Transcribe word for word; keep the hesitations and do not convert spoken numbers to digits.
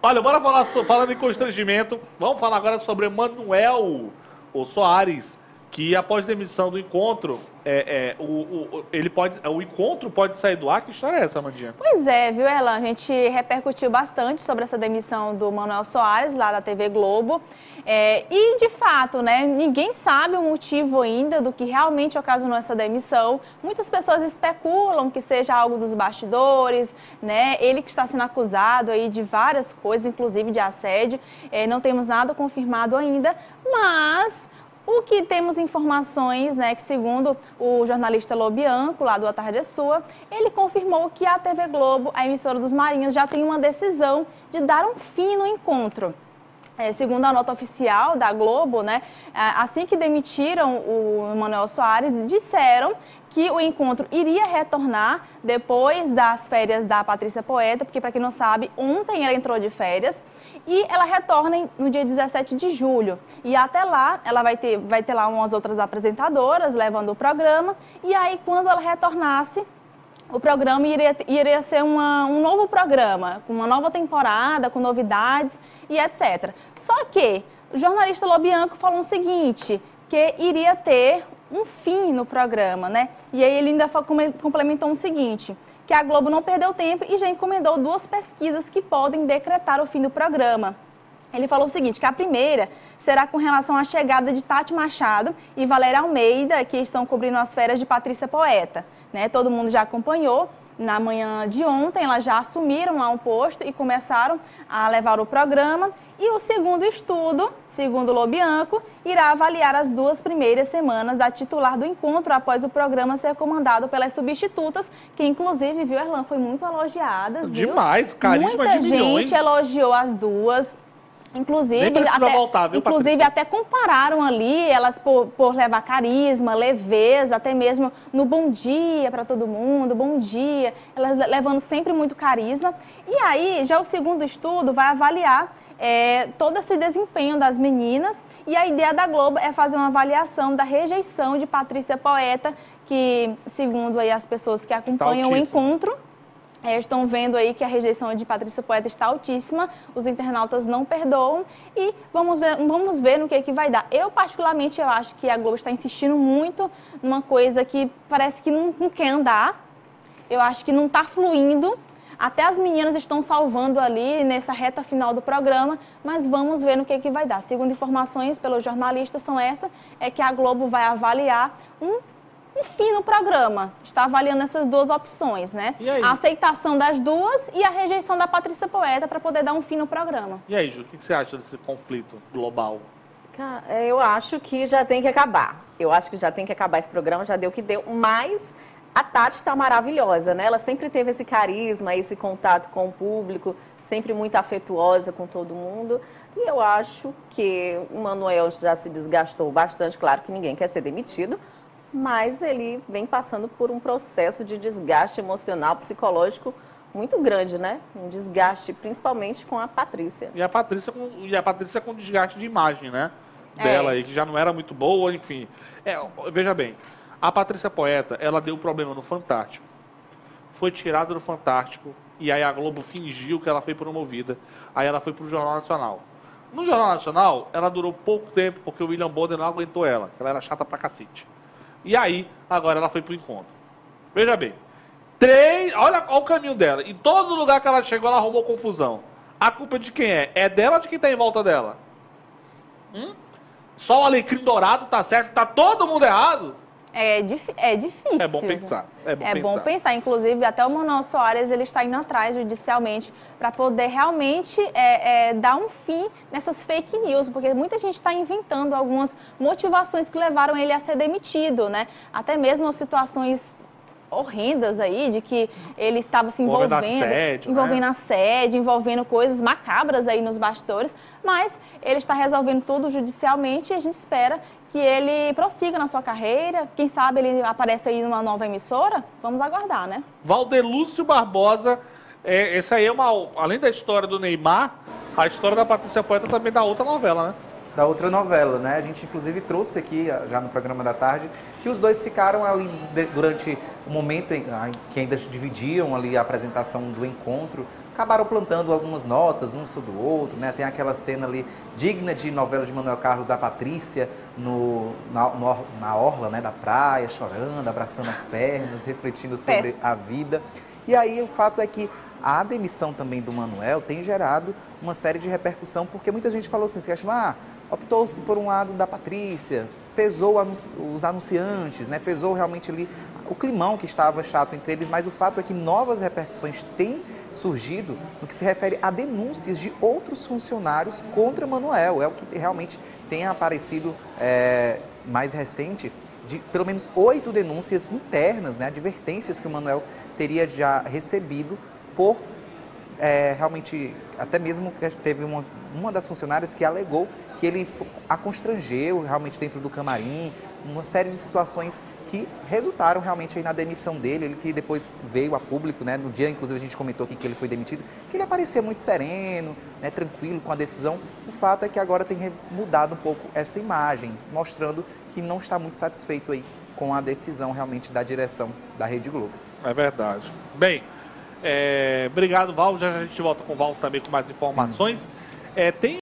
Olha, bora falar, so- falando em constrangimento, vamos falar agora sobre Manuel o Soares, que após demissão do encontro, é, é, o, o, ele pode, o encontro pode sair do ar? Que história é essa, Amandinha? Pois é, viu, Elan? A gente repercutiu bastante sobre essa demissão do Manuel Soares, lá da T V Globo. É, e, de fato, né, ninguém sabe o motivo ainda do que realmente ocasionou essa demissão. Muitas pessoas especulam que seja algo dos bastidores, né? Ele que está sendo acusado aí de várias coisas, inclusive de assédio. É, não temos nada confirmado ainda, mas... O que temos informações, né, que segundo o jornalista Lobianco, lá do A Tarde é Sua, ele confirmou que a T V Globo, a emissora dos Marinhos, já tem uma decisão de dar um fim no encontro. É, segundo a nota oficial da Globo, né, assim que demitiram o Manuel Soares, disseram que o encontro iria retornar depois das férias da Patrícia Poeta, porque, para quem não sabe, ontem ela entrou de férias, e ela retorna no dia dezessete de julho. E até lá, ela vai ter, vai ter lá umas outras apresentadoras levando o programa, e aí, quando ela retornasse, o programa iria, iria ser uma, um novo programa, com uma nova temporada, com novidades e etcétera. Só que o jornalista Lobianco falou o seguinte, que iria ter um fim no programa, né? E aí ele ainda complementou o seguinte, que a Globo não perdeu tempo e já encomendou duas pesquisas que podem decretar o fim do programa. Ele falou o seguinte, que a primeira será com relação à chegada de Tati Machado e Valéria Almeida, que estão cobrindo as férias de Patrícia Poeta. Né? Todo mundo já acompanhou. Na manhã de ontem, elas já assumiram lá um posto e começaram a levar o programa. E o segundo estudo, segundo Lobianco, irá avaliar as duas primeiras semanas da titular do encontro após o programa ser comandado pelas substitutas, que inclusive, viu, Erlan, foi muito elogiadas. Demais, viu? carisma Muita de milhões. gente elogiou as duas. Inclusive, até, voltar, viu, inclusive até compararam ali elas por, por levar carisma, leveza, até mesmo no bom dia para todo mundo, bom dia, elas levando sempre muito carisma. E aí, já o segundo estudo vai avaliar é, todo esse desempenho das meninas, e a ideia da Globo é fazer uma avaliação da rejeição de Patrícia Poeta, que, segundo aí as pessoas que acompanham tá o encontro, É, estão vendo aí que a rejeição de Patrícia Poeta está altíssima, os internautas não perdoam e vamos ver, vamos ver no que, que vai dar. Eu, particularmente, eu acho que a Globo está insistindo muito numa coisa que parece que não, não quer andar, eu acho que não está fluindo, até as meninas estão salvando ali nessa reta final do programa, mas vamos ver no que, que vai dar. Segundo informações pelos jornalistas, são essas, é que a Globo vai avaliar um um fim no programa. Está avaliando essas duas opções, né? A aceitação das duas e a rejeição da Patrícia Poeta para poder dar um fim no programa. E aí, Ju, o que você acha desse conflito global? Eu acho que já tem que acabar. Eu acho que já tem que acabar esse programa, já deu o que deu, mas a Tati está maravilhosa, né? Ela sempre teve esse carisma, esse contato com o público, sempre muito afetuosa com todo mundo. E eu acho que o Manuel já se desgastou bastante, claro que ninguém quer ser demitido, mas ele vem passando por um processo de desgaste emocional, psicológico muito grande, né? Um desgaste, principalmente com a Patrícia. E a Patrícia com, e a Patrícia com desgaste de imagem, né? Dela aí, é. que já não era muito boa, enfim. É, veja bem, a Patrícia Poeta, ela deu problema no Fantástico. Foi tirada do Fantástico, e aí a Globo fingiu que ela foi promovida. Aí ela foi pro Jornal Nacional. No Jornal Nacional, ela durou pouco tempo, porque o William Bonner não aguentou ela. Ela era chata pra cacete. E aí, agora ela foi pro encontro. Veja bem, três, olha, olha o caminho dela. Em todo lugar que ela chegou, ela arrumou confusão. A culpa de quem é? É dela ou de quem tá em volta dela? Hum? Só o alecrim dourado tá certo, tá todo mundo errado? É, dif é difícil. É bom pensar. É bom, é pensar. bom pensar. Inclusive, até o Manuel Soares, ele está indo atrás judicialmente para poder realmente é, é, dar um fim nessas fake news, porque muita gente está inventando algumas motivações que levaram ele a ser demitido, né? Até mesmo situações horrendas aí, de que ele estava se envolvendo, envolvendo assédio, envolvendo, né? assédio, envolvendo coisas macabras aí nos bastidores, mas ele está resolvendo tudo judicialmente e a gente espera que ele prossiga na sua carreira, quem sabe ele aparece aí numa nova emissora, vamos aguardar, né? Valdelúcio Barbosa, é, essa aí é uma, além da história do Neymar, a história da Patrícia Poeta também da outra novela, né? Da outra novela, né? A gente inclusive trouxe aqui, já no programa da tarde, que os dois ficaram ali de, durante o momento em que ainda dividiam ali a apresentação do encontro, acabaram plantando algumas notas, um sobre o outro, né? Tem aquela cena ali digna de novela de Manuel Carlos, da Patrícia, no, na, no, na orla, né, da praia, chorando, abraçando as pernas, refletindo sobre Péssimo. a vida. E aí o fato é que a demissão também do Manuel tem gerado uma série de repercussão, porque muita gente falou assim, se achou, ah, optou-se por um lado da Patrícia, pesou os anunciantes, né? Pesou realmente ali o climão que estava chato entre eles, mas o fato é que novas repercussões têm surgido no que se refere a denúncias de outros funcionários contra Manuel. É o que realmente tem aparecido é, mais recente, de pelo menos oito denúncias internas, né? Advertências que o Manuel teria já recebido por é, realmente, até mesmo teve uma, uma das funcionárias que alegou que ele a constrangeu realmente dentro do camarim, uma série de situações que resultaram realmente aí na demissão dele, ele que depois veio a público, né, no dia inclusive a gente comentou aqui que ele foi demitido, que ele aparecia muito sereno, né, tranquilo com a decisão. O fato é que agora tem mudado um pouco essa imagem, mostrando que não está muito satisfeito aí com a decisão realmente da direção da Rede Globo. É verdade. Bem, é, obrigado, Val. Já a gente volta com o Val também com mais informações. É, tem